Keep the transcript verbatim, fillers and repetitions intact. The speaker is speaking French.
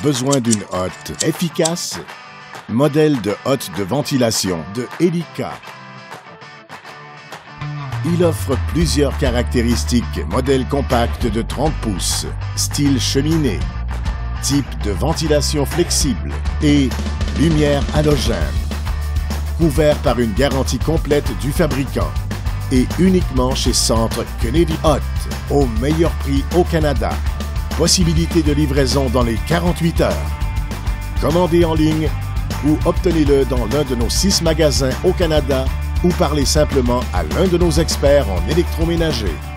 besoin d'une hotte efficace? Modèle de hotte de ventilation de Elica. Il offre plusieurs caractéristiques. Modèle compact de trente pouces, style cheminée, type de ventilation flexible et lumière halogène. Couvert par une garantie complète du fabricant et uniquement chez Centre Kennedy Hot, au meilleur prix au Canada. Possibilité de livraison dans les quarante-huit heures. Commandez en ligne ou obtenez-le dans l'un de nos six magasins au Canada ou parlez simplement à l'un de nos experts en électroménager.